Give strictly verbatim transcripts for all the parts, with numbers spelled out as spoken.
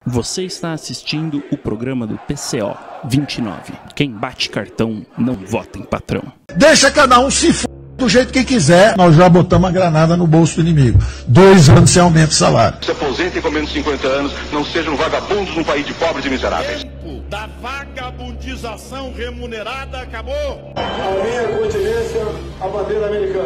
Você está assistindo o programa do P C O vinte e nove. Quem bate cartão não vota em patrão. Deixa cada um se f... do jeito que quiser. Nós já botamos a granada no bolso do inimigo. Dois anos sem aumento de salário. Se aposentem com menos de cinquenta anos, não sejam vagabundos num país de pobres e miseráveis. O tempo da vagabundização remunerada acabou. A minha continência, a bandeira americana.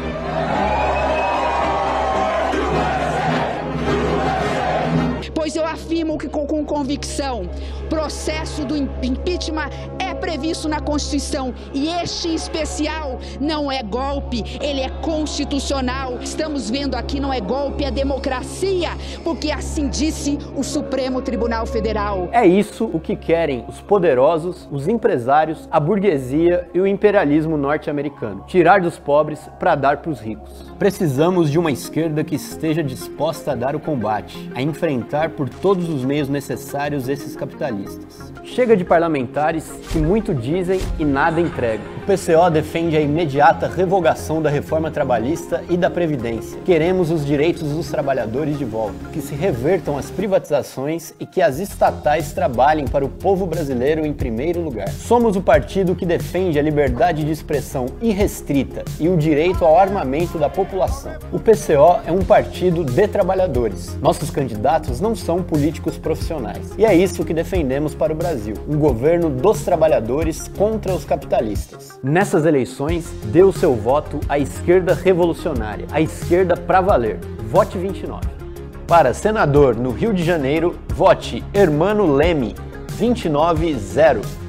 Pois eu afirmo que com, com convicção, o processo do impeachment é previsto na Constituição e este em especial não é golpe, ele é constitucional. Estamos vendo aqui não é golpe, é democracia, porque assim disse o Supremo Tribunal Federal. É isso o que querem os poderosos, os empresários, a burguesia e o imperialismo norte-americano. Tirar dos pobres para dar para os ricos. Precisamos de uma esquerda que esteja disposta a dar o combate, a enfrentar por todos os meios necessários esses capitalistas. Chega de parlamentares que muito dizem e nada entregam. O P C O defende a imediata revogação da reforma trabalhista e da Previdência. Queremos os direitos dos trabalhadores de volta, que se revertam as privatizações e que as estatais trabalhem para o povo brasileiro em primeiro lugar. Somos o partido que defende a liberdade de expressão irrestrita e o direito ao armamento da população. O P C O é um partido de trabalhadores. Nossos candidatos não são políticos profissionais. E é isso que defendemos para o Brasil, um governo dos trabalhadores contra os capitalistas. Nessas eleições, dê o seu voto à esquerda revolucionária, à esquerda pra valer. Vote vinte e nove. Para senador no Rio de Janeiro, vote Hermano Leme, vinte e nove zero.